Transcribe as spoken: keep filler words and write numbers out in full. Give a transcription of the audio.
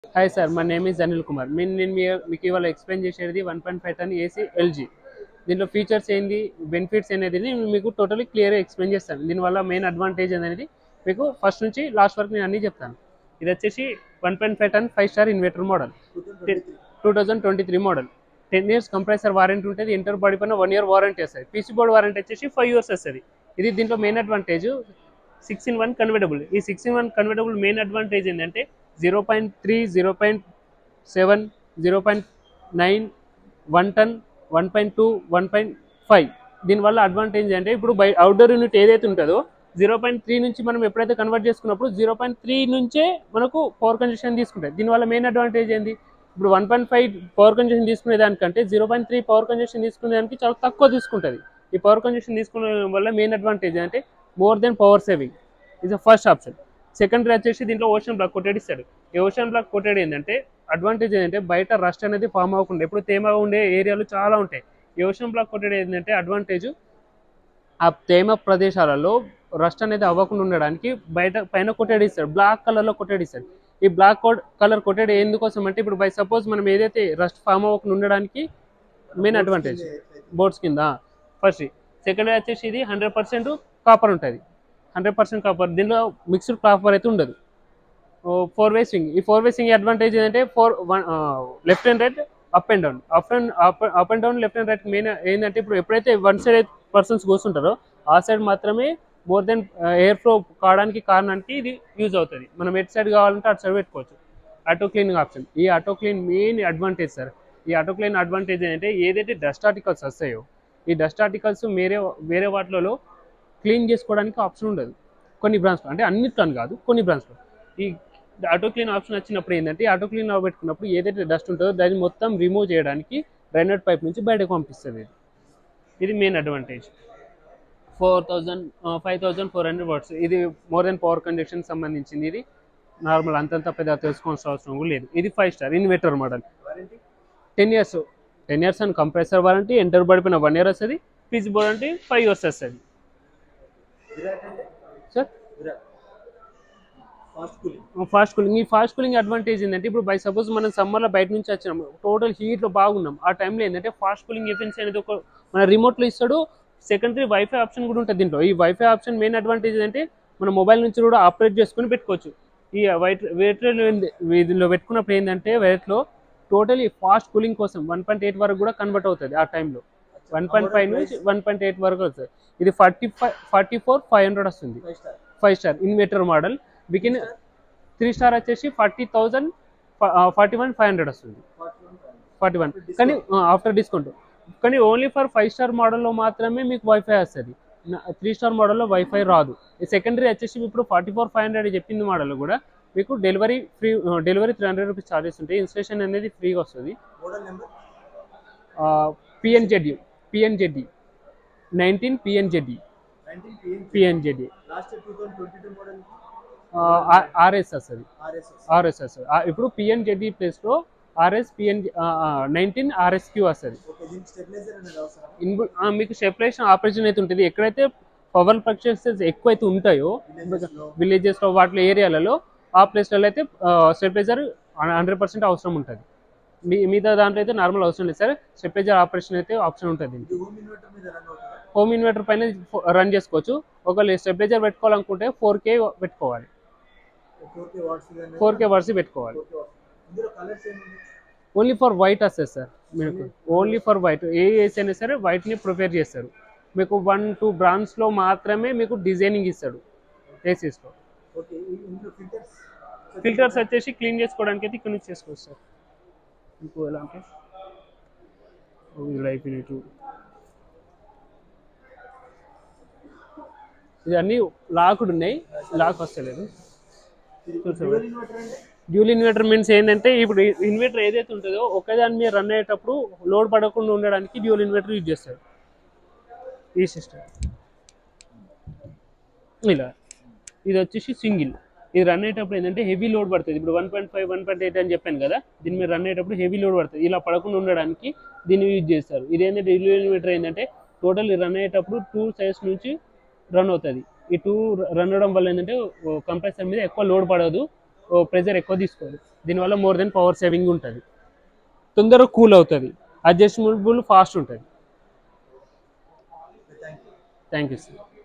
Hi sir, my name is Anil Kumar. నేను నేను మీ మీకు ఇవాళ ఎక్స్ప్లెయిన్ చేసేది one point five ton AC LG. దీంట్లో ఫీచర్స్ ఏంది, బెనిఫిట్స్ అనేది నేను మీకు టోటలీ క్లియర్గా ఎక్స్ప్లెయిన్ చేస్తాను. దీనివల్ల మెయిన్ అడ్వాంటేజ్ అనేది మీకు ఫస్ట్ నుంచి లాస్ట్ వరకు నేను అన్నీ చెప్తాను. ఇది వచ్చేసి one point five ton five star inverter model, two thousand twenty three model. Ten years compressor warranty ఉంటుంది. ఇంటర్ బాడీ పైన వన్ ఇయర్ వారంటీ వస్తుంది. పీసీ బోర్డ్ వారంటీ వచ్చేసి ఫైవ్ ఇయర్స్ వస్తుంది. ఇది దీంట్లో main advantage six in one convertible. ఈ six in one convertible main advantage ఏంటంటే zero point three zero point seven zero point nine one ton one point two one point five. దీనివల్ల advantage అంటే ఇప్పుడు by outdoor unit ఏదైతే ఉంటుందో zero point three నుంచి మనం ఎప్పుడైతే కన్వర్ట్ చేసుకున్నప్పుడు జీరో పాయింట్ త్రీ నుంచే మనకు పవర్ కన్జంప్షన్ తీసుకుంటాయి. దీనివల్ల మెయిన్ అడ్వాంటేజ్ ఏంది, ఇప్పుడు one point five power consumption తీసుకునే దానికంటే zero point three power consumption తీసుకునే దానికి చాలా తక్కువ తీసుకుంటుంది. ఈ పవర్ కన్జంప్షన్ తీసుకునే వల్ల మెయిన్ అడ్వాంటేజ్ అంటే more than power saving is the first option. Secondary వచ్చేసి దీంట్లో ఓషన్ బ్లాక్ కోటెడ్ ఇస్తాడు. ఈ ఓషన్ బ్లాక్ కోటెడ్ ఏంటంటే అడ్వాంటేజ్ ఏంటంటే బయట రస్ట్ అనేది ఫామ్ అవ్వకుండా, ఎప్పుడు తేమగా ఉండే ఏరియాలు చాలా ఉంటాయి. ఈ ఓషన్ బ్లాక్ కోటెడ్ ఏంటంటే అడ్వాంటేజ్ ఆ తేమ ప్రదేశాలలో రస్ట్ అనేది అవ్వకుండా ఉండడానికి బయట పైన కొట్టేడ్ ఇస్తాడు, బ్లాక్ కలర్లో కొట్టేడ్ ఇస్తాడు. ఈ బ్లాక్ కలర్ కొట్టేడ్ ఎందుకోసం అంటే ఇప్పుడు బై సపోజ్ మనం ఏదైతే రస్ట్ ఫామ్ అవ్వకుండా ఉండడానికి మెయిన్ అడ్వాంటేజ్ బోర్డ్స్ కింద ఫస్ట్. సెకండరీ వచ్చేసి ఇది హండ్రెడ్ పర్సెంట్ కాపర్ ఉంటుంది, హండ్రెడ్ పర్సెంట్ కాపర్. దీనిలో మిక్స్డ్ కాపర్ అయితే ఉండదు. Four way swing. ఈ ఫోర్ వే స్వింగ్ అడ్వాంటేజ్ ఏంటంటే four one left and right, up and down, up and up and down, left and right. Main ఏంటంటే ఇప్పుడు ఎప్పుడైతే one side persons కూర్చుంటారో ఆ side మాత్రమే మోర్ దెన్ ఎయిర్ ఫ్లో కావడానికి కారణానికి ఇది use అవుతుంది. మనం ఎట్ సైడ్ కావాలంటే అటు సైడ్ పెట్టుకోవచ్చు. Auto cleaning option. ఈ auto clean main advantage sir. ఈ ఆటో క్లీన్ అడ్వాంటేజ్ ఏంటంటే ఏదైతే డస్ట్ ఆర్టికల్స్ వస్తాయో ఈ డస్ట్ ఆర్టికల్స్ వేరే వేరే వాటిలలో క్లీన్ చేసుకోవడానికి ఆప్షన్ ఉండదు కొన్ని బ్రాంచ్లో, అంటే అన్నిట్లో కాదు, కొన్ని బ్రాంచ్లో. ఈ ఆటో క్లీన్ ఆప్షన్ వచ్చినప్పుడు ఏంటంటే ఆటో క్లీన్ పెట్టుకున్నప్పుడు ఏదైతే డస్ట్ ఉంటుందో దాన్ని మొత్తం రిమూవ్ చేయడానికి రైనర్ పైప్ నుంచి బయటకు పంపిస్తుంది. ఇది main advantage. Four thousand five thousand four hundred watts. ఇది మోర్ దెన్ పవర్ కంజంప్షన్ సంబంధించింది. ఇది నార్మల్, అంతంత పెద్ద తెలుసుకోవాల్సిన అవసరం కూడా లేదు. ఇది five star inverter model. Ten years ten years అని కంప్రెసర్ వారంటీ, ఎంటర్ పడిపోయిన వన్ ఇయర్ వస్తుంది. పీసీ బోర్డ్ అంటే ఫైవ్ ఇయర్స్ వస్తుంది సార్. Fast cooling. ఈ ఫాస్ట్ కూలింగ్ అడ్వాంటేజ్ ఏంటంటే ఇప్పుడు బై సపోజ్ మనం సమ్మర్లో బయట నుంచి వచ్చినాం, టోటల్ హీట్లో బాగున్నాం, ఆ టైంలో ఏంటంటే ఫాస్ట్ కూలింగ్ ఎఫిషియన్సీ అనేది ఒక మన రిమోట్లో ఇస్తాడు. సెకండరీ వైఫై ఆప్షన్ కూడా ఉంటుంది దీంట్లో. ఈ వైఫై ఆప్షన్ మెయిన్ అడ్వాంటేజ్ ఏంటంటే మన మొబైల్ నుంచి కూడా ఆపరేట్ చేసుకుని పెట్టుకోవచ్చు. ఈ వైట్ వెయిట్లో దీనిలో పెట్టుకున్నప్పుడు ఏంటంటే వెయిట్లో టోటలీ ఫాస్ట్ కూలింగ్ కోసం వన్ పాయింట్ ఎయిట్ వరకు కూడా కన్వర్ట్ అవుతుంది. ఆ టైంలో వన్ పాయింట్ ఫైవ్ నుంచి వన్ పాయింట్ ఎయిట్ వరకు వస్తుంది. ఇది forty five forty four five hundred వస్తుంది. Five star inverter model. బిగిన్ త్రీ స్టార్ వచ్చేసి forty thousand forty one five hundred వస్తుంది. ఫార్టీ వన్ కానీ ఆఫ్టర్ డిస్కౌంట్. కానీ ఓన్లీ ఫర్ ఫైవ్ స్టార్ మోడల్లో మాత్రమే మీకు వైఫై వస్తుంది. త్రీ స్టార్ మోడల్లో వైఫై రాదు. ఈ సెకండరీ వచ్చేసి ఇప్పుడు ఫార్టీ ఫోర్ ఫైవ్ హండ్రెడ్ చెప్పింది మోడల్ కూడా మీకు delivery free, delivery three hundred rupees charges ఉంటాయి. ఇన్స్టలేషన్ అనేది ఫ్రీగా వస్తుంది. పిఎన్జెడ్యూ పిఎన్జెడ్డి నైన్టీన్ పిఎన్జెడ్డి పిఎన్జెడ్డి ఆర్ఎస్ వస్తుంది. ఆర్ఎస్ వస్తుంది. ఇప్పుడు పిఎన్జెడ్డి ప్లేస్లో ఆర్ఎస్ పిఎన్ నైన్టీన్ ఆర్ఎస్క్యూ వస్తుంది. మీకు స్టెబిలైజేషన్ ఆపరేషన్ అయితే ఉంటుంది. ఎక్కడైతే పవర్ ఫ్లక్చుయేషన్స్ ఎక్కువైతే ఉంటాయో విలేజెస్లో వాటి ఏరియాలలో ఆ ప్లేస్లలో అయితే స్టెబిలైజర్ హండ్రెడ్ పర్సెంట్ అవసరం ఉంటుంది. మీ మిగతా దాంట్లో అయితే నార్మల్ అవసరం లేదు సార్. స్టెబిలైజర్ ఆపరేషన్ అయితే ఆప్షన్ ఉంటుంది. హోమ్ ఇన్వర్టర్ పైన రన్ చేసుకోవచ్చు. ఒకవేళ స్టెబిలైజర్ పెట్టుకోవాలనుకుంటే ఫోర్ కే పెట్టుకోవాలి, ఫోర్ కే వాట్స్ పెట్టుకోవాలి. ఓన్లీ ఫర్ వైట్ వస్తుంది సార్ మీకు. ఓన్లీ ఫర్ వైట్ ఏ ఏసీ అయినా సరే వైట్ని ప్రిపేర్ చేస్తారు. మీకు వన్ టూ బ్రాండ్స్లో మాత్రమే మీకు డిజైనింగ్ ఇస్తాడు ఏసీస్లో. ఫిల్టర్స్ వచ్చేసి క్లీన్ చేసుకోవడానికి అయితే ఇక్కడ నుంచి చేసుకోవచ్చు సార్. మీకు ఎలా అంటే లైఫ్ యూనిట్ ఇది అన్నీ లాక్డ్ ఉన్నాయి, లాక్ వస్తలేదు. డ్యూల్ ఇన్వర్టర్ మీన్స్ ఏంటంటే ఇప్పుడు ఇన్వర్టర్ ఏదైతే ఉంటుందో ఒకదాని మీద రన్ అయ్యేటప్పుడు లోడ్ పడకుండా ఉండడానికి డ్యూల్ ఇన్వర్టర్ యూజ్ చేస్తారు. ఈ సిస్టమ్ ఇలా. ఇది వచ్చేసి సింగిల్. ఇది రన్ అయ్యేటప్పుడు ఏంటంటే హెవీ లోడ్ పడుతుంది. ఇప్పుడు one point five one point eight అని చెప్పాను కదా, దీని మీద రన్ అయ్యేటప్పుడు హెవీ లోడ్ పడుతుంది. ఇలా పడకుండా ఉండడానికి దీన్ని యూజ్ చేస్తారు. ఇది ఏంటంటే డ్యూల్ ఇన్వర్టర్ ఏంటంటే టోటల్ రన్ అయ్యేటప్పుడు టూ సైడ్స్ నుంచి రన్ అవుతుంది. ఈ టూ రన్ అవడం వల్ల ఏంటంటే కంప్రెసర్ మీద ఎక్కువ లోడ్ పడదు, ప్రెజర్ ఎక్కువ తీసుకోదు. దీనివల్ల మోర్ దెన్ పవర్ సేవింగ్ ఉంటుంది, తొందరగా కూల్ అవుతుంది, అడ్జస్టబుల్ ఫాస్ట్ ఉంటుంది. Thank you sir.